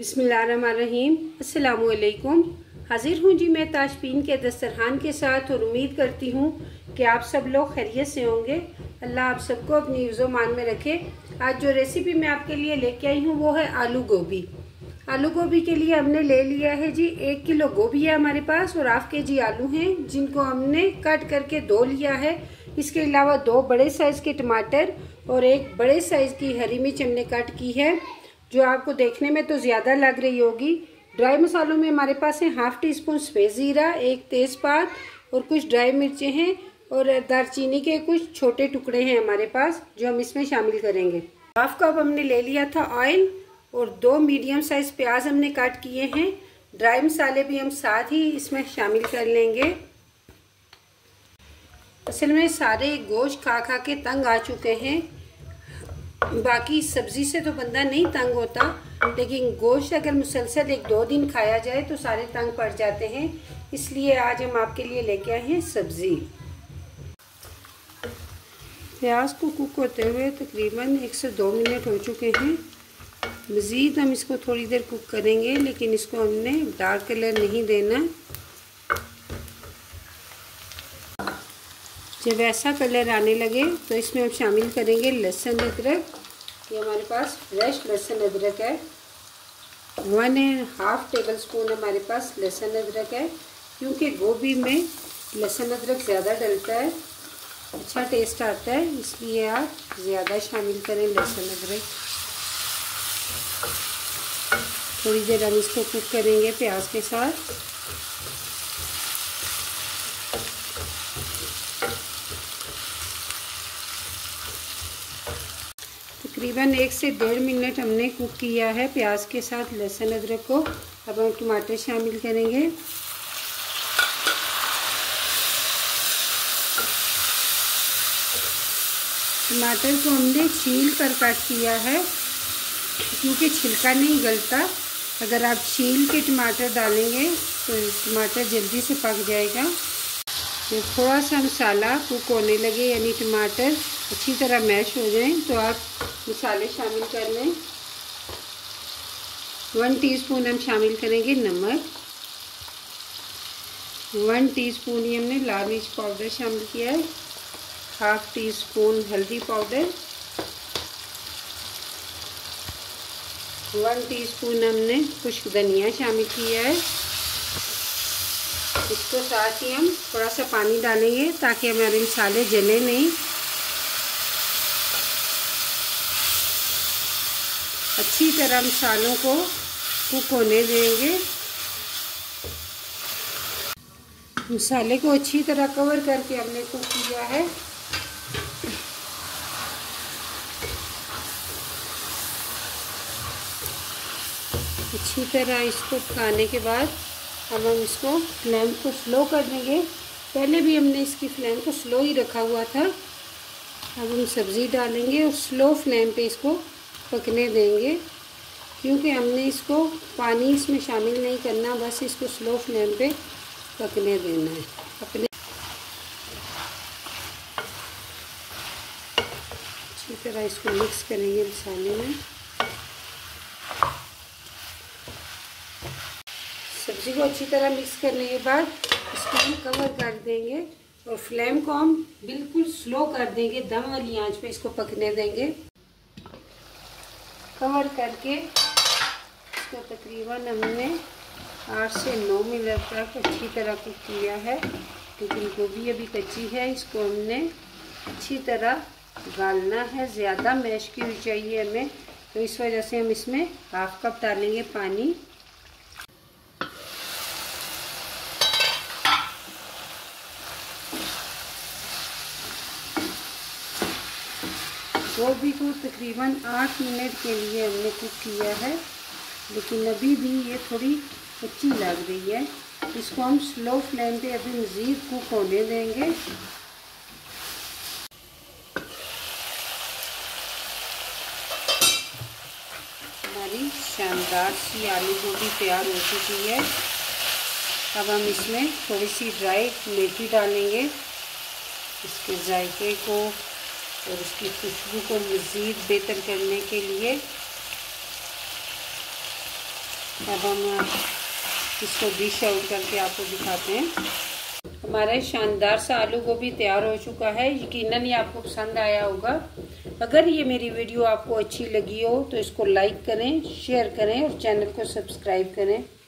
बिस्मिल्लाहिर्रहमानिर्रहीम। अस्सलामुअलैकुम। हाजिर हूँ जी मैं ताशबीन के दस्तरखान के साथ और उम्मीद करती हूँ कि आप सब लोग खैरियत से होंगे। अल्लाह आप सबको अपनी हिफ्ज़ो मान में रखे। आज जो रेसिपी मैं आपके लिए लेके आई हूँ वो है आलू गोभी। आलू गोभी के लिए हमने ले लिया है जी 1 किलो गोभी है हमारे पास और हाफ के जी आलू हैं जिनको हमने कट करके धो लिया है। इसके अलावा 2 बड़े साइज़ के टमाटर और 1 बड़े साइज़ की हरी मिर्च हमने कट की है जो आपको देखने में तो ज़्यादा लग रही होगी। ड्राई मसालों में हमारे पास है हाफ टी स्पून सफ़ेद ज़ीरा, 1 तेज़पात और कुछ ड्राई मिर्चें हैं और दालचीनी के कुछ छोटे टुकड़े हैं हमारे पास जो हम इसमें शामिल करेंगे। हाफ कप हमने ले लिया था ऑयल और 2 मीडियम साइज़ प्याज हमने काट किए हैं। ड्राई मसाले भी हम साथ ही इसमें शामिल कर लेंगे। असल में सारे गोश्त खा खा के तंग आ चुके हैं। बाकी सब्ज़ी से तो बंदा नहीं तंग होता, लेकिन गोश्त अगर मुसलसल 1-2 दिन खाया जाए तो सारे तंग पड़ जाते हैं। इसलिए आज हम आपके लिए लेके आए हैं सब्ज़ी। प्याज को कुक होते हुए तकरीबन 1 से 2 मिनट हो चुके हैं। मज़ीद हम इसको थोड़ी देर कुक करेंगे, लेकिन इसको हमने डार्क कलर नहीं देना। जब ऐसा कलर आने लगे तो इसमें हम शामिल करेंगे लहसुन अदरक। ये हमारे पास फ्रेश लहसुन अदरक है। 1.5 टेबल स्पून हमारे पास लहसुन अदरक है, क्योंकि गोभी में लहसुन अदरक ज़्यादा डलता है, अच्छा टेस्ट आता है, इसलिए आप ज़्यादा शामिल करें लहसुन अदरक। थोड़ी देर हम इसको कुक करेंगे प्याज के साथ। तकरीबन 1 से 1.5 मिनट हमने कुक किया है प्याज के साथ लहसुन अदरक को। अब हम टमाटर शामिल करेंगे। टमाटर को हमने छील कर कट किया है, क्योंकि छिलका नहीं गलता। अगर आप छील के टमाटर डालेंगे तो टमाटर जल्दी से पक जाएगा। जब थोड़ा सा मसाला कुक होने लगे, यानी टमाटर अच्छी तरह मैश हो जाए, तो आप मसाले शामिल कर लें। 1 टीस्पून हम शामिल करेंगे नमक। 1 टीस्पून ही हमने लाल मिर्च पाउडर शामिल किया है। हाफ टी स्पून हल्दी पाउडर। 1 टीस्पून हमने खुश्क धनिया शामिल किया है। इसको साथ ही हम थोड़ा सा पानी डालेंगे ताकि हमारे मसाले जले नहीं। अच्छी तरह मसालों को कुक होने देंगे। मसाले को अच्छी तरह कवर करके हमने कुक किया है। अच्छी तरह इसको पकाने के बाद अब हम इसको फ्लेम को स्लो कर देंगे। पहले भी हमने इसकी फ्लेम को स्लो ही रखा हुआ था। अब हम सब्ज़ी डालेंगे और स्लो फ्लेम पे इसको पकने देंगे, क्योंकि हमने इसको पानी इसमें शामिल नहीं करना, बस इसको स्लो फ्लेम पे पकने देना है। अपने अच्छी तरह इसको मिक्स करेंगे मसाले में। सब्ज़ी को अच्छी तरह मिक्स करने के बाद इसको हम कवर कर देंगे और फ्लेम को हम बिल्कुल स्लो कर देंगे। दम वाली आंच पे इसको पकने देंगे। कवर करके इसको तकरीबन हमने 8 से 9 मिनट तक अच्छी तरह कुक किया है, लेकिन गोभी अभी कच्ची है। इसको हमने अच्छी तरह गालना है, ज़्यादा मैश की हुई चाहिए हमें, तो इस वजह से हम इसमें हाफ कप डालेंगे पानी। गोभी को तकरीबन 8 मिनट के लिए हमने कुक किया है, लेकिन अभी भी ये थोड़ी कच्ची लग रही है। इसको हम स्लो फ्लेम पे अभी मज़ीद कुक होने देंगे। हमारी शानदार सी आलू गोभी तैयार हो चुकी है। अब हम इसमें थोड़ी सी ड्राई मेथी डालेंगे, इसके जायके को और उसकी खुशबू को मज़ीद बेहतर करने के लिए। अब हम इसको डिश आउट करके आपको दिखाते हैं। हमारा शानदार सा आलू गोभी तैयार हो चुका है। यकीनन ये आपको पसंद आया होगा। अगर ये मेरी वीडियो आपको अच्छी लगी हो तो इसको लाइक करें, शेयर करें और चैनल को सब्सक्राइब करें।